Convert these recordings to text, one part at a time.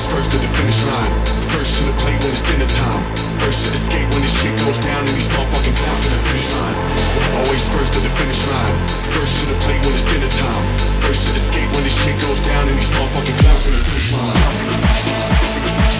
Always first to the finish line. First to the plate when it's dinner time. First to the skate when this shit goes down and these motherfucking clowns to the finish line. Always first to the finish line. First to the plate when it's dinner time. First to the skate when this shit goes down and these motherfucking clowns to the finish line.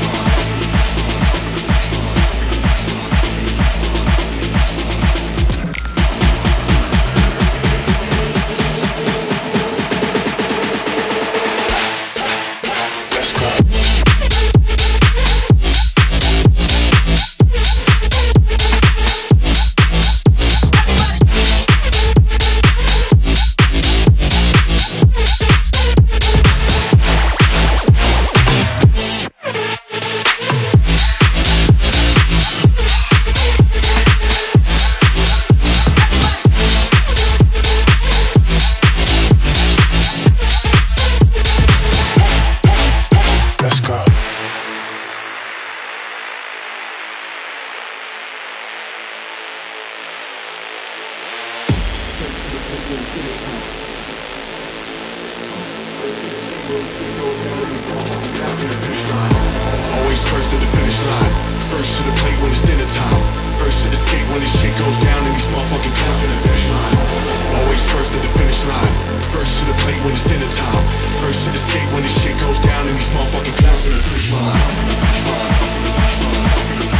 Always first to the finish line. First to the plate when it's dinner time. First to the skate when this shit goes down and these motherfucking clowns to the finish line. Always first to the finish line. First to the plate when it's dinner time. First to the skate when this shit goes down and these motherfucking clowns to the finish line.